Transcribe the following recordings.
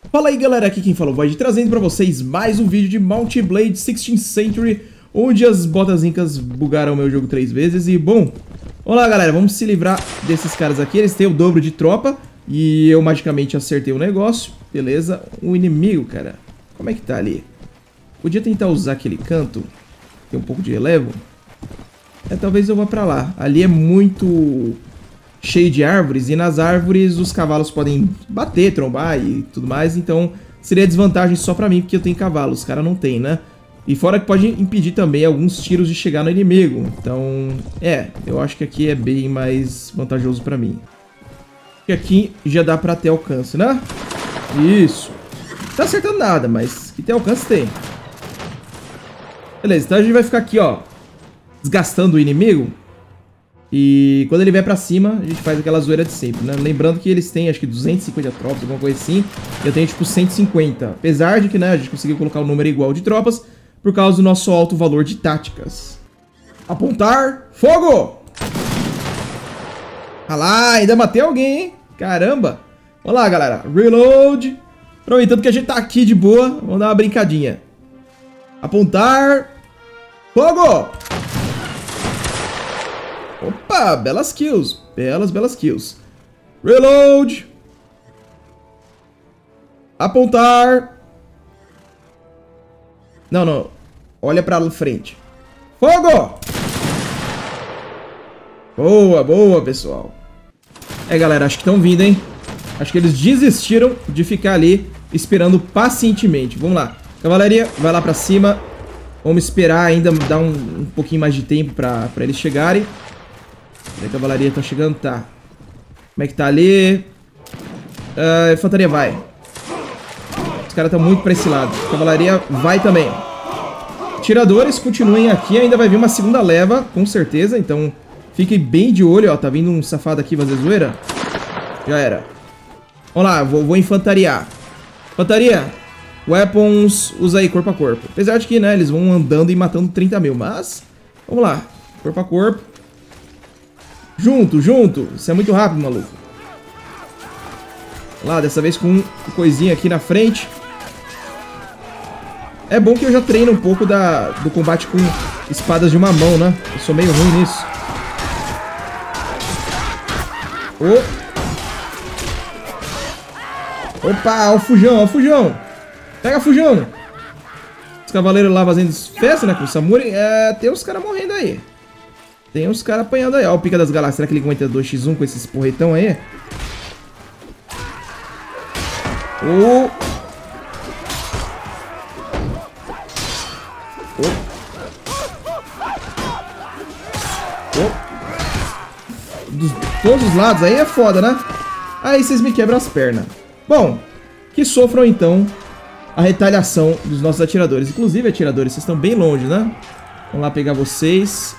Fala aí galera, aqui quem fala é o Void, trazendo pra vocês mais um vídeo de Mount & Blade 16th Century, onde as botas incas bugaram o meu jogo 3 vezes e bom, vamos lá galera, vamos se livrar desses caras aqui, eles têm o dobro de tropa e eu magicamente acertei o negócio, beleza, o inimigo cara, como é que tá ali? Podia tentar usar aquele canto, tem um pouco de relevo, talvez eu vá pra lá, ali é muito cheio de árvores, e nas árvores os cavalos podem bater, trombar e tudo mais, então seria desvantagem só pra mim, porque eu tenho cavalo, os caras não tem, né? E fora que pode impedir também alguns tiros de chegar no inimigo, então, eu acho que aqui é bem mais vantajoso pra mim. Porque aqui já dá pra ter alcance, né? Isso. Não tá acertando nada, mas que tem alcance tem. Beleza, então a gente vai ficar aqui, ó, desgastando o inimigo. E quando ele vier pra cima, a gente faz aquela zoeira de sempre, né? Lembrando que eles têm, acho que 250 tropas, alguma coisa assim. E eu tenho, tipo, 150. Apesar de que, né, a gente conseguiu colocar o número igual de tropas por causa do nosso alto valor de táticas. Apontar, fogo! Ah lá, ainda matei alguém, hein? Caramba! Vamos lá, galera. Reload. Aproveitando que a gente tá aqui de boa, vamos dar uma brincadinha. Apontar, fogo! Opa, belas kills. Belas kills. Reload. Apontar. Não. Olha pra frente. Fogo! Boa, pessoal. Galera, acho que estão vindo, hein? Acho que eles desistiram de ficar ali esperando pacientemente. Vamos lá. Cavalaria, vai lá pra cima. Vamos esperar ainda, dar um pouquinho mais de tempo pra eles chegarem. A cavalaria tá chegando, tá. Como é que tá ali? Infantaria vai. Os caras estão muito pra esse lado. A cavalaria vai também. Tiradores continuem aqui. Ainda vai vir uma segunda leva, com certeza. Então, fiquem bem de olho, ó. Tá vindo um safado aqui fazer zoeira. Já era. Vamos lá, vou infantariar. Infantaria. Weapons, usa aí corpo a corpo. Apesar de que, né, eles vão andando e matando 30 mil. Mas, vamos lá. Corpo a corpo. Junto. Isso é muito rápido, maluco. Lá, dessa vez com um coisinha aqui na frente. É bom que eu já treino um pouco do combate com espadas de uma mão, né? Eu sou meio ruim nisso. Opa, ó o fujão. Pega fujão. Os cavaleiros lá fazendo festa, né? Com o Samuri. Tem uns caras morrendo aí. Tem uns caras apanhando aí. Ó, o Pica das Galáxias. Será que ele aguenta 2x1 com esses porretão aí? Todos os lados aí é foda, né? Aí vocês me quebram as pernas. Bom, que sofram então a retaliação dos nossos atiradores. Inclusive, atiradores, vocês estão bem longe, né? Vamos lá pegar vocês.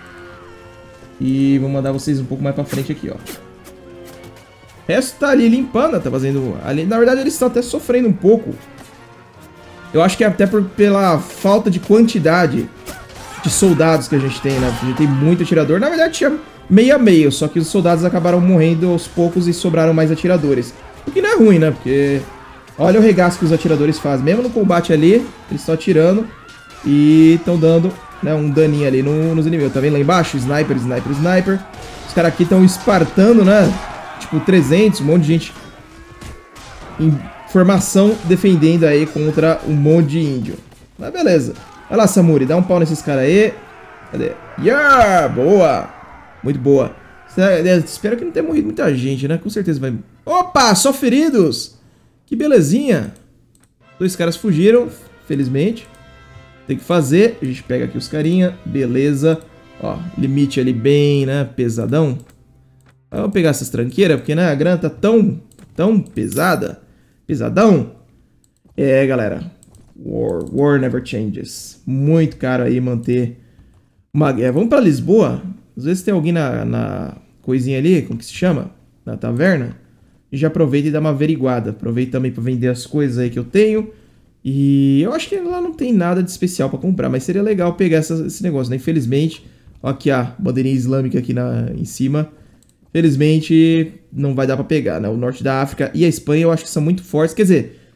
E vou mandar vocês um pouco mais pra frente aqui, ó. O resto tá ali limpando, tá fazendo... ali. Na verdade, eles estão até sofrendo um pouco. Eu acho que é até pela falta de quantidade de soldados que a gente tem, né? A gente tem muito atirador. Na verdade, tinha meio a meio, só que os soldados acabaram morrendo aos poucos e sobraram mais atiradores. O que não é ruim, né? Porque olha o regaço que os atiradores fazem. Mesmo no combate ali, eles estão atirando e estão dando... né, um daninho ali nos inimigos. Tá vendo lá embaixo? Sniper. Os caras aqui estão espartando, né? Tipo, 300, um monte de gente em formação defendendo aí contra um monte de índio. Mas beleza. Vai lá, Samuri, dá um pau nesses caras aí. Cadê? Yeah! Boa! Muito boa. Espero que não tenha morrido muita gente, né? Com certeza vai... Opa! Só feridos! Que belezinha! 2 caras fugiram, felizmente. Tem que fazer, a gente pega aqui os carinha, beleza, ó, limite ali bem, né, pesadão. Vamos pegar essas tranqueiras, porque, né, a grana tá tão pesada, pesadão. Galera, war never changes, muito caro aí manter uma guerra. Vamos pra Lisboa, às vezes tem alguém na coisinha ali, como que se chama, na taverna, e já aproveita e dá uma averiguada, aproveita também pra vender as coisas aí que eu tenho. E eu acho que lá não tem nada de especial pra comprar, mas seria legal pegar esse negócio, né? Infelizmente, ó aqui a bandeirinha islâmica aqui em cima. Felizmente, não vai dar pra pegar, né? O norte da África e a Espanha eu acho que são muito fortes. Quer dizer,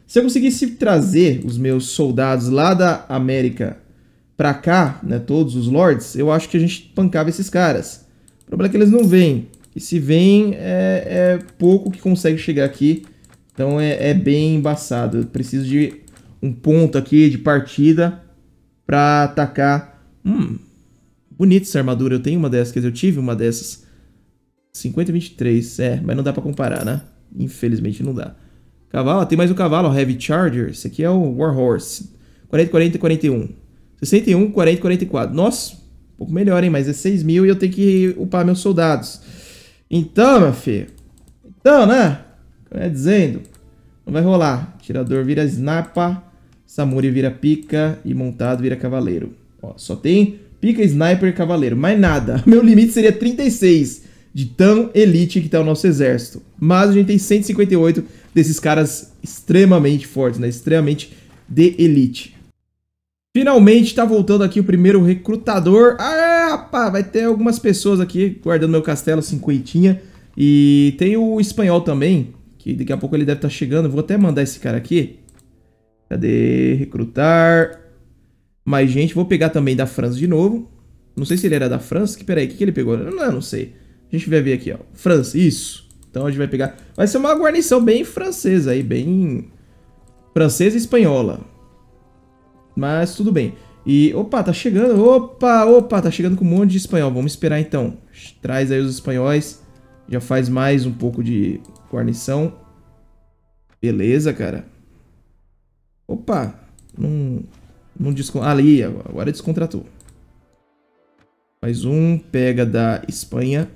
Se eu conseguisse trazer os meus soldados lá da América pra cá, né, todos os lords, eu acho que a gente pancava esses caras. O problema é que eles não vêm. E se vêm, é pouco que consegue chegar aqui. Então é bem embaçado. Eu preciso de um ponto aqui de partida pra atacar. Bonita essa armadura. Eu tenho uma dessas, quer dizer, eu tive uma dessas. 50-23, mas não dá pra comparar, né? Infelizmente não dá. Cavalo, tem mais um cavalo, ó, Heavy Charger. Esse aqui é o Warhorse. 40-40-41. 61-40-44. Nossa, um pouco melhor, hein? Mas é 6 mil e eu tenho que upar meus soldados. Então, meu filho. Então, né? Como é dizendo, não vai rolar. Tirador vira snapa, Samuri vira pica e montado vira cavaleiro. Ó, só tem pica, sniper e cavaleiro. Mais nada. Meu limite seria 36 de tão elite que tá o nosso exército. Mas a gente tem 158 desses caras extremamente fortes, né? Extremamente de elite. Finalmente tá voltando aqui o primeiro recrutador. Ah, rapaz, vai ter algumas pessoas aqui guardando meu castelo, 50. E tem o espanhol também, que daqui a pouco ele deve estar chegando. Vou até mandar esse cara aqui. Cadê? Recrutar. Mais gente. Vou pegar também da França de novo. Não sei se ele era da França. Peraí, o que ele pegou? Não sei. A gente vai ver aqui, ó. França, isso. Então a gente vai pegar... Vai ser uma guarnição bem francesa aí, bem... francesa e espanhola. Mas tudo bem. E, opa, tá chegando. Opa, tá chegando com um monte de espanhol. Vamos esperar então. Traz aí os espanhóis. Já faz mais um pouco de guarnição. Beleza, cara. Opa, não ali, agora descontratou. Mais um, pega da Espanha.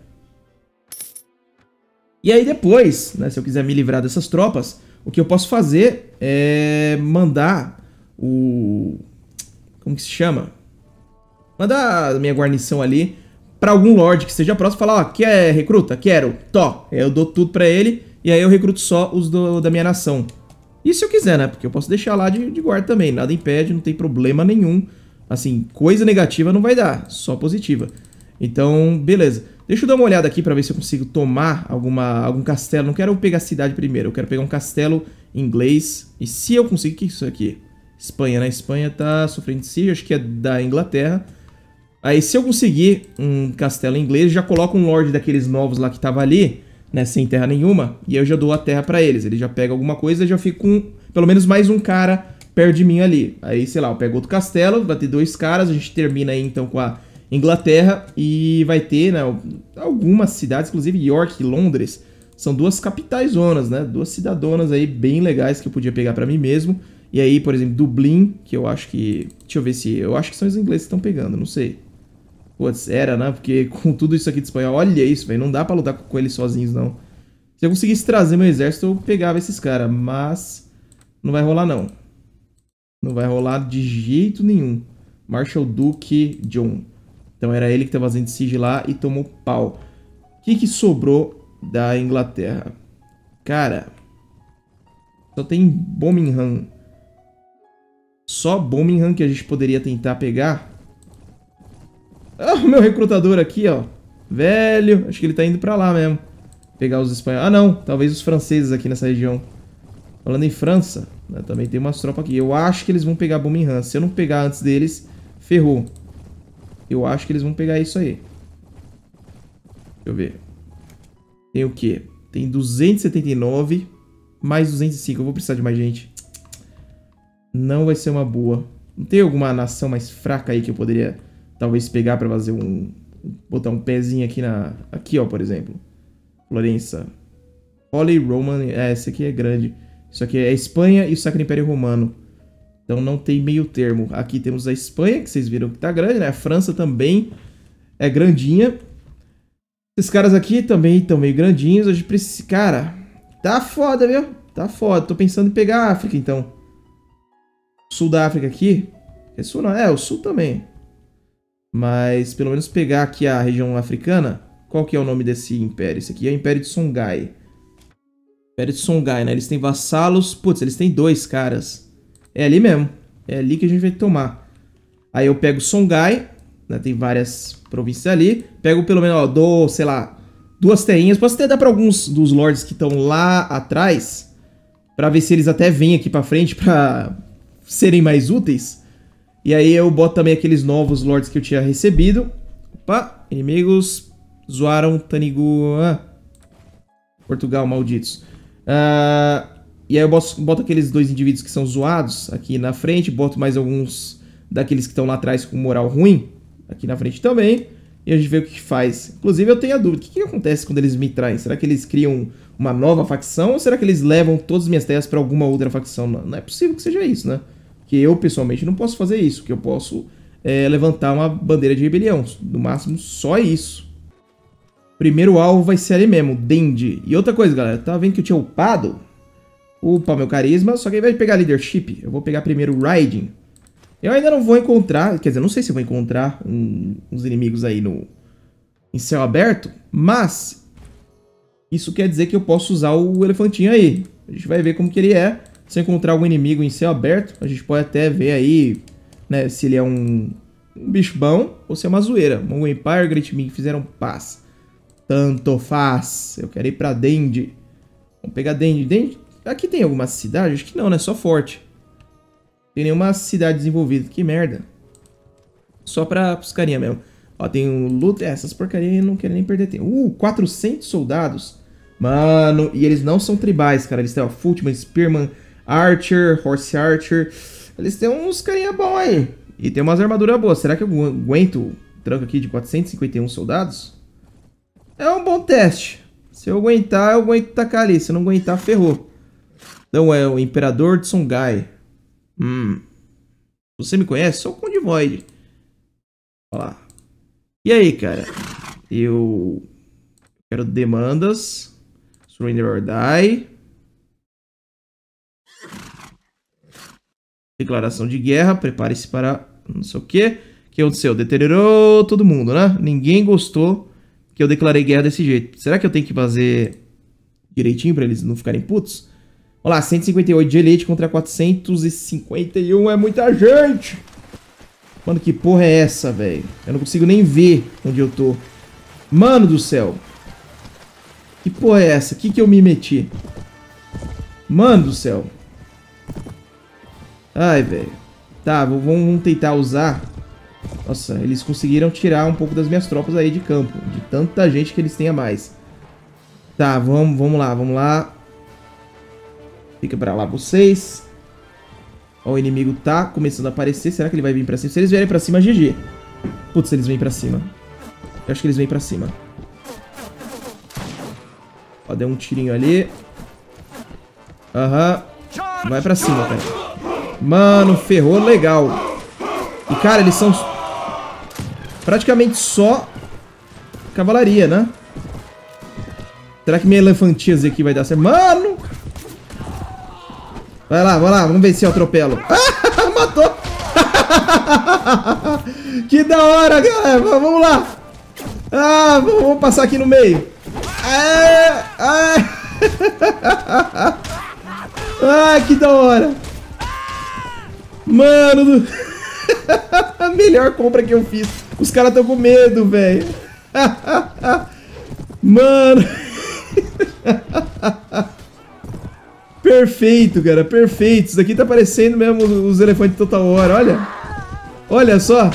E aí depois, né, se eu quiser me livrar dessas tropas, o que eu posso fazer é mandar como que se chama? Mandar a minha guarnição ali pra algum lord que seja próximo e falar, ó, quer recruta? Quero. Tó. Eu dou tudo pra ele e aí eu recruto só os da minha nação. E se eu quiser, né? Porque eu posso deixar lá de guarda também. Nada impede, não tem problema nenhum. Assim, coisa negativa não vai dar, só positiva. Então, beleza. Deixa eu dar uma olhada aqui pra ver se eu consigo tomar algum castelo. Não quero pegar a cidade primeiro, eu quero pegar um castelo inglês. E se eu conseguir, o que é isso aqui? Espanha, né? Espanha tá sofrendo de siege, acho que é da Inglaterra. Aí se eu conseguir um castelo inglês, já coloco um lord daqueles novos lá que tava ali, né? Sem terra nenhuma. E eu já dou a terra pra eles. Eles já pegam alguma coisa e já fico com pelo menos mais um cara perto de mim ali. Aí, sei lá, eu pego outro castelo, vai ter 2 caras, a gente termina aí então com a Inglaterra e vai ter, né, algumas cidades, inclusive York e Londres, são 2 capitais zonas, né, 2 cidadonas aí bem legais que eu podia pegar pra mim mesmo. E aí, por exemplo, Dublin, que eu acho que... Deixa eu ver se... Eu acho que são os ingleses que estão pegando, não sei. Putz, era, né, porque com tudo isso aqui de espanhol, olha isso, velho, não dá pra lutar com eles sozinhos, não. Se eu conseguisse trazer meu exército, eu pegava esses caras, mas não vai rolar, não. Não vai rolar de jeito nenhum. Marshal Duke John. Então era ele que estava fazendo siege lá e tomou pau. O que sobrou da Inglaterra? Cara, só tem Birmingham. Só Birmingham que a gente poderia tentar pegar. Ah, o meu recrutador aqui, ó. Velho, acho que ele tá indo pra lá mesmo. Pegar os espanhóis. Ah, não. Talvez os franceses aqui nessa região. Falando em França, né, também tem umas tropas aqui. Eu acho que eles vão pegar Birmingham. Se eu não pegar antes deles, ferrou. Eu acho que eles vão pegar isso aí. Deixa eu ver. Tem o quê? Tem 279 mais 205. Eu vou precisar de mais gente. Não vai ser uma boa. Não tem alguma nação mais fraca aí que eu poderia talvez pegar pra fazer botar um pezinho aqui aqui, ó, por exemplo. Florença. Holy Roman. Esse aqui é grande. Isso aqui é Espanha e o Sacro Império Romano. Então não tem meio termo. Aqui temos a Espanha, que vocês viram que tá grande, né? A França também é grandinha. Esses caras aqui também estão meio grandinhos. A gente precisa... Cara, tá foda, viu? Tá foda. Tô pensando em pegar a África, então. Sul da África aqui. É sul não? É, o sul também. Mas pelo menos pegar aqui a região africana. Qual que é o nome desse império? Esse aqui é o Império de Songhai. Império de Songhai, né? Eles têm vassalos. Putz, eles têm 2 caras. É ali mesmo. É ali que a gente vai tomar. Aí eu pego Songhai, né? Tem várias províncias ali. Pego pelo menos, ó, dou, sei lá, 2 terrinhas. Posso até dar pra alguns dos lords que estão lá atrás. Pra ver se eles até vêm aqui pra frente pra serem mais úteis. E aí eu boto também aqueles novos lords que eu tinha recebido. Opa, inimigos zoaram Tanigu... Portugal, malditos. E aí eu boto aqueles 2 indivíduos que são zoados aqui na frente. Boto mais alguns daqueles que estão lá atrás com moral ruim aqui na frente também. E a gente vê o que faz. Inclusive eu tenho a dúvida. O que acontece quando eles me traem? Será que eles criam uma nova facção? Ou será que eles levam todas as minhas terras para alguma outra facção? Não é possível que seja isso, né? Porque eu, pessoalmente, não posso fazer isso. Que eu posso levantar uma bandeira de rebelião. No máximo, só isso. Primeiro alvo vai ser ali mesmo, Dendi. E outra coisa, galera. Tava vendo que eu tinha upado. Upa, meu carisma. Só que ao invés de pegar leadership, eu vou pegar primeiro riding. Eu ainda não vou encontrar... Quer dizer, não sei se eu vou encontrar uns inimigos aí em céu aberto. Mas... isso quer dizer que eu posso usar o elefantinho aí. A gente vai ver como que ele é. Se eu encontrar algum inimigo em céu aberto, a gente pode até ver aí, né, se ele é um bicho bom ou se é uma zoeira. Mongol Empire, Great Ming fizeram paz. Tanto faz. Eu quero ir pra Dendi. Vamos pegar Dendi. Dendi. Aqui tem alguma cidade? Acho que não, né? Só forte. Tem nenhuma cidade desenvolvida. Que merda. Só pra os carinha mesmo. Ó, tem um luta. Essas porcarias eu não quero nem perder tempo. 400 soldados. Mano, e eles não são tribais, cara. Eles têm, ó, Footman, Spearman, Archer, Horse Archer. Eles têm uns carinha bom aí. E tem umas armaduras boas. Será que eu aguento o tranco aqui de 451 soldados? É um bom teste. Se eu aguentar, eu aguento tacar ali. Se eu não aguentar, ferrou. Então é o Imperador de Songhai. Você me conhece? Sou o Conde Void. Olha lá. E aí, cara? Eu quero demandas. Surrender or die. Declaração de guerra. Prepare-se para não sei o que. O que aconteceu? Deteriorou todo mundo, né? Ninguém gostou que eu declarei guerra desse jeito. Será que eu tenho que fazer direitinho para eles não ficarem putos? Olha lá, 158 de elite contra 451. É muita gente! Mano, que porra é essa, velho? Eu não consigo nem ver onde eu tô. Mano do céu. Que porra é essa? Que eu me meti? Mano do céu. Ai, velho. Tá, vamos tentar usar. Nossa, eles conseguiram tirar um pouco das minhas tropas aí de campo. De tanta gente que eles têm a mais. Tá, vamos lá, vamos lá. Fica pra lá vocês. Ó, o inimigo tá começando a aparecer. Será que ele vai vir pra cima? Se eles vierem pra cima, GG. Putz, eles vêm pra cima. Eu acho que eles vêm pra cima. Ó, deu um tirinho ali. Aham. Vai pra cima, cara. Mano, ferrou legal. E, cara, eles são praticamente só cavalaria, né? Será que minha elefantias aqui vai dar certo? Mano! Vai lá, vamos ver se eu atropelo. Matou! Que da hora, galera! Vamos lá! Vamos passar aqui no meio. Que da hora! Mano, a melhor compra que eu fiz. Os caras estão com medo, velho. Mano. Perfeito, cara, perfeito. Isso aqui tá parecendo mesmo os elefantes Total War, olha. Olha só.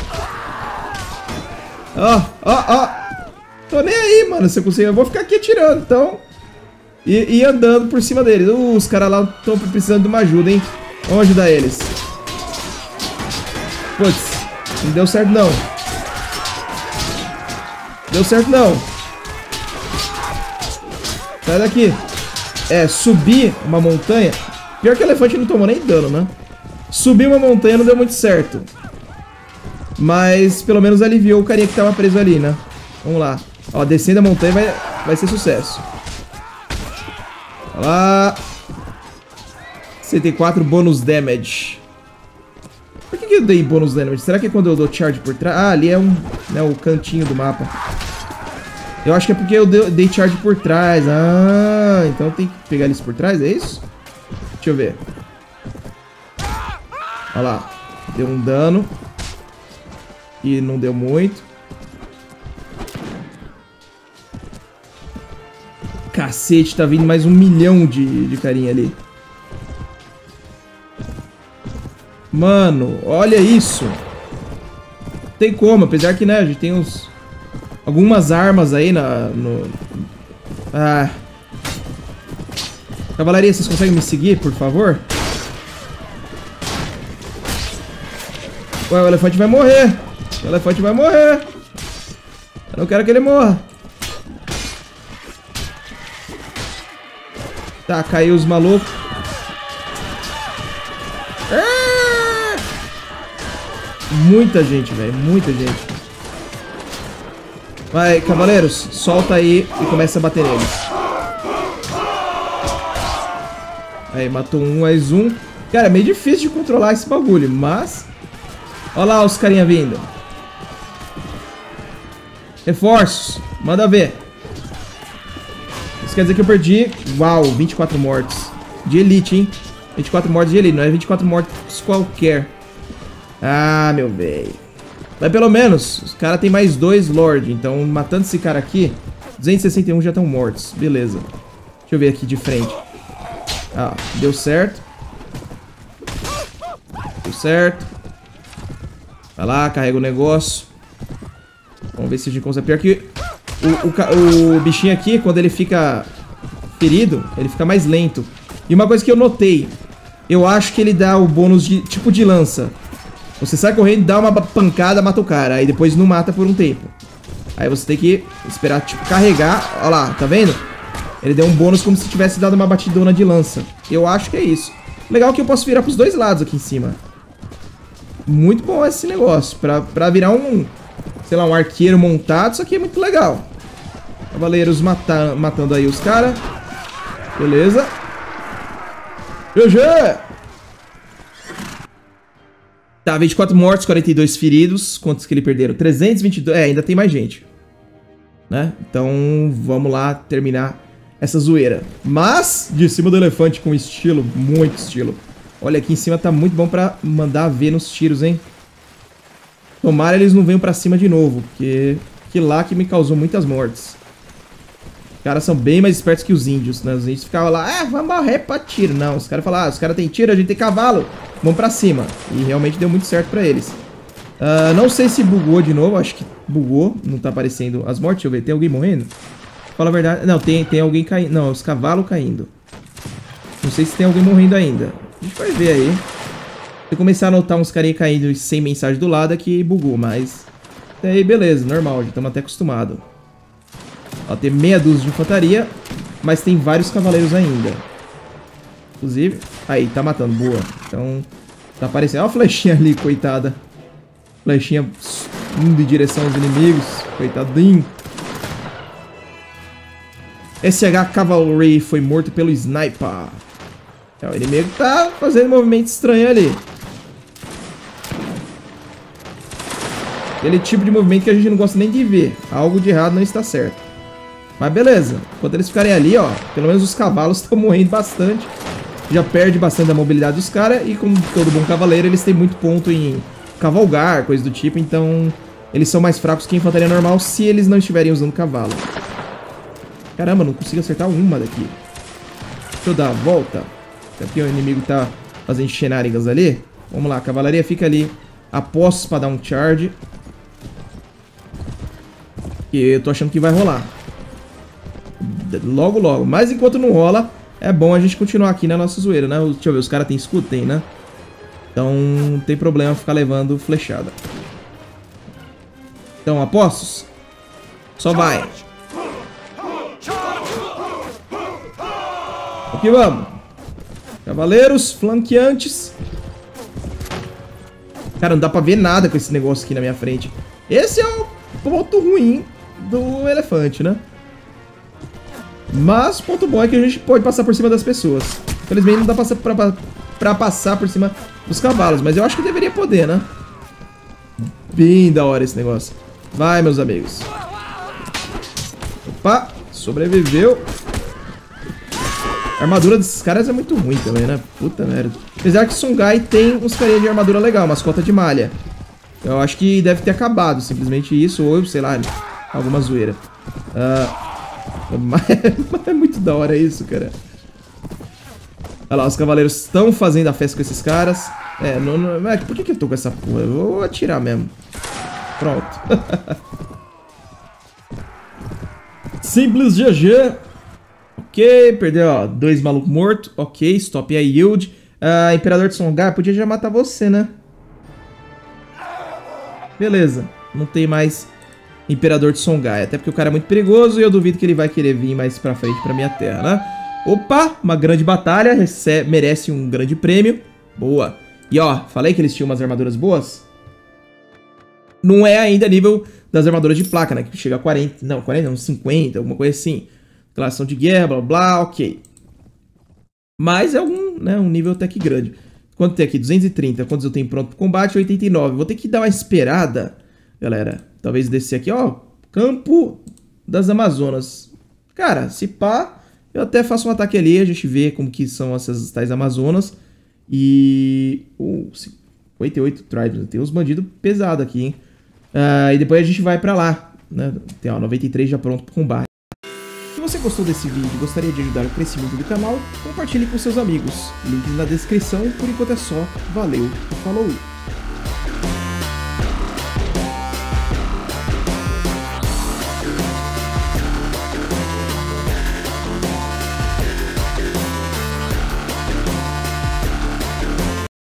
Ó. Tô nem aí, mano, se eu conseguir. Eu vou ficar aqui atirando, então. E andando por cima deles. Os caras lá estão precisando de uma ajuda, hein. Vamos ajudar eles. Putz, não deu certo não. Deu certo não. Sai daqui. Subir uma montanha. Pior que o elefante não tomou nem dano, né? Subir uma montanha não deu muito certo. Mas pelo menos aliviou o carinha que tava preso ali, né? Vamos lá. Ó, descendo a montanha vai ser sucesso. Olha lá. 64 bônus damage. Por que eu dei bônus damage? Será que é quando eu dou charge por trás? Ali é o cantinho do mapa. Eu acho que é porque eu dei charge por trás. Então tem que pegar eles por trás, é isso? Deixa eu ver. Olha lá. Deu um dano. E não deu muito. Cacete, tá vindo mais 1 milhão de carinha ali. Mano, olha isso. Tem como, apesar que, né, a gente tem algumas armas aí Cavalaria, vocês conseguem me seguir, por favor? Ué, o elefante vai morrer. O elefante vai morrer. Eu não quero que ele morra. Tá, caiu os malucos. Muita gente, velho. Muita gente. Vai, cavaleiros. Solta aí e começa a bater neles. Aí, matou um, mais um. Cara, é meio difícil de controlar esse bagulho, mas... Olha lá os carinha vindo. Reforços. Manda ver. Isso quer dizer que eu perdi... Uau, 24 mortes. De elite, hein? 24 mortes de elite, não é 24 mortes qualquer. Ah, meu velho. Mas pelo menos, os caras tem mais 2 Lord. Então, matando esse cara aqui, 261 já estão mortos. Beleza. Deixa eu ver aqui de frente. Ah, deu certo. Deu certo. Vai lá, carrega o negócio. Vamos ver se a gente consegue. Pior que o bichinho aqui, quando ele fica ferido, ele fica mais lento. E uma coisa que eu notei, eu acho que ele dá o bônus de tipo de lança. Você sai correndo, dá uma pancada, mata o cara. Aí depois não mata por um tempo. Aí você tem que esperar, tipo, carregar. Olha lá, tá vendo? Ele deu um bônus como se tivesse dado uma batidona de lança. Eu acho que é isso. Legal que eu posso virar pros 2 lados aqui em cima. Muito bom esse negócio. Pra virar sei lá, um arqueiro montado. Isso aqui é muito legal. Cavaleiros matando aí os caras. Beleza. GG! Tá, 24 mortos, 42 feridos. Quantos que ele perderam? 322. É, ainda tem mais gente. Né? Então, vamos lá terminar essa zoeira. Mas, de cima do elefante com estilo, muito estilo. Olha, aqui em cima tá muito bom pra mandar ver nos tiros, hein? Tomara eles não venham pra cima de novo, porque lá que me causou muitas mortes. Os caras são bem mais espertos que os índios, né? Os índios ficavam lá, vamos morrer pra tiro. Não, os caras falaram, os caras têm tiro, a gente tem cavalo. Vamos pra cima. E realmente deu muito certo pra eles. Não sei se bugou de novo, acho que bugou. Não tá aparecendo as mortes, deixa eu ver, tem alguém morrendo? Fala a verdade, não, tem alguém caindo. Não, os cavalos caindo. Não sei se tem alguém morrendo ainda. A gente vai ver aí. Se eu começar a notar uns carinha caindo sem mensagem do lado, aqui bugou, mas... Até aí, beleza, normal, já estamos até acostumados. Ó, tem meia dúzia de infantaria, mas tem vários cavaleiros ainda. Inclusive... Aí, tá matando, boa. Então, tá aparecendo... Olha a flechinha ali, coitada. Flechinha indo em direção aos inimigos. Coitadinho. SH Cavalry foi morto pelo Sniper. O inimigo tá fazendo um movimento estranho ali. Aquele tipo de movimento que a gente não gosta nem de ver. Algo de errado não está certo. Mas beleza. Enquanto eles ficarem ali, ó. Pelo menos os cavalos estão morrendo bastante. Já perde bastante a mobilidade dos caras. E como todo bom cavaleiro, eles têm muito ponto em cavalgar, coisa do tipo. Então, eles são mais fracos que a infantaria normal se eles não estiverem usando cavalo. Caramba, não consigo acertar uma daqui. Deixa eu dar a volta. Aqui o inimigo tá fazendo shenanigans ali. Vamos lá, a cavalaria fica ali a postos pra dar um charge. E eu tô achando que vai rolar. Logo, logo. Mas enquanto não rola, é bom a gente continuar aqui na nossa zoeira, né? Deixa eu ver, os caras têm escudo? Tem, né? Então não tem problema ficar levando flechada. Então, apostos? Só vai. Aqui vamos. Cavaleiros, flanqueantes. Cara, não dá pra ver nada com esse negócio aqui na minha frente. Esse é o ponto ruim do elefante, né? Mas o ponto bom é que a gente pode passar por cima das pessoas. Infelizmente não dá pra passar por cima dos cavalos. Mas eu acho que deveria poder, né? Bem da hora esse negócio. Vai, meus amigos. Opa, sobreviveu. A armadura desses caras é muito ruim também, né? Puta merda. Apesar que Songhai tem uns carinhas de armadura legal, umas cotas de malha. Eu acho que deve ter acabado, simplesmente isso, ou sei lá, alguma zoeira. É muito da hora isso, cara. Olha lá, os cavaleiros estão fazendo a festa com esses caras. Por que eu tô com essa porra? Eu vou atirar mesmo. Pronto. Simples GG. Ok, perdeu, ó, 2 malucos mortos. Ok, stop a yield. Imperador de Songhai, podia já matar você, né? Beleza, não tem mais Imperador de Songhai. Até porque o cara é muito perigoso e eu duvido que ele vai querer vir mais pra frente pra minha terra, né? Opa, uma grande batalha, merece um grande prêmio. Boa. E ó, falei que eles tinham umas armaduras boas? Não é ainda nível das armaduras de placa, né? Que chega a 40, não, 40 não, 50, alguma coisa assim. Declaração de guerra, blá blá, ok. Mas é um nível até que grande. Quanto tem aqui? 230. Quantos eu tenho pronto pro combate? 89. Vou ter que dar uma esperada, galera. Talvez descer aqui, ó. Campo das Amazonas. Cara, se pá, eu até faço um ataque ali. A gente vê como que são essas tais Amazonas. E... 58 tribes. Tem uns bandidos pesados aqui, hein? E depois a gente vai pra lá, né? Tem, ó, 93 já pronto pro combate. Se você gostou desse vídeo e gostaria de ajudar o crescimento do canal, compartilhe com seus amigos. Link na descrição. Por enquanto é só. Valeu e falou!